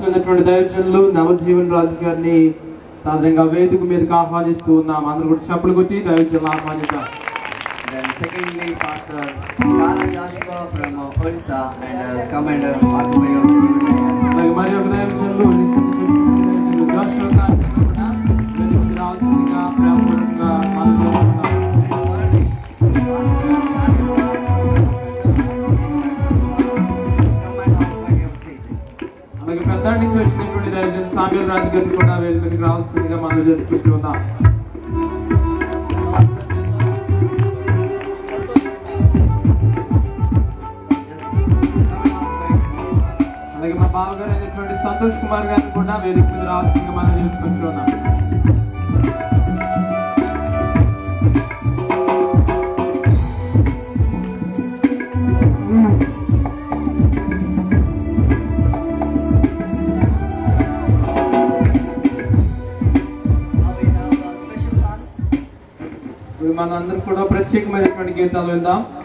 ఆహ్వానించుకున్నటువంటి దైవజనులు నవజీవన్ రాజు గారిని సాధారణంగా వేదిక మీదకి ఆహ్వానిస్తూ ఉన్నాం. అందరూ కూడా చప్పులు కొట్టి దైవజనులు ఆహ్వానిద్దాం. Then secondly, Pastor Kala Joshua from Odisha and Commander Markumayo. మరి ఒక దైవజనులు జాషువా గారిని కూడా వేదికకి రావాల్సిందిగా ప్రేమపూర్వకంగా ఆహ్వానిస్తున్నాం. అలాగే పెద్దాడి నుంచి వచ్చినటువంటి దైవజనులు సామ్యూల్ రాజు గారిని కూడా వేదికకి రావాల్సిందిగా మనం చేసుకుంటూ ఉన్నాం. అలాగే మా బావగారు అయినటువంటి సంతోష్ కుమార్ గారిని కూడా వేదిక మీద రావాల్సిందిగా మనం చేసుకుంటూ ఉన్నాం. మనందరం కూడా ప్రత్యేకమైనటువంటి గీతాలు విందాం.